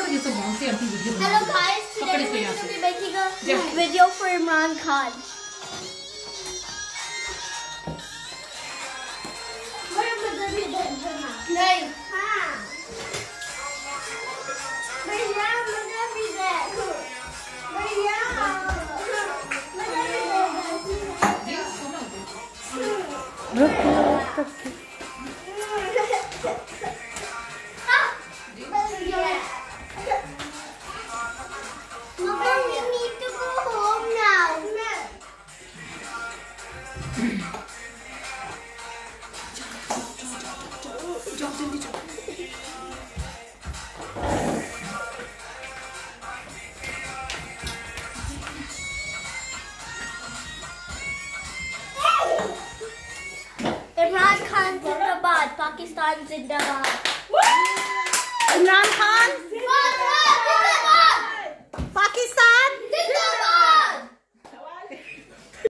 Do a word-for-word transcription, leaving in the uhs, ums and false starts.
ये सब बहुत सी आंटी वीडियो बना Hello guys, today पकड़ we're इसको यहाँ going to से। be making a जा। video for Imran Khan. नहीं हाँ भैया मुझे भी दे भैया मुझे भी दे Mama, we need to go home now. जाओ जल्दी जाओ। Imran Khan zinda baad, Pakistan zinda baad. Imran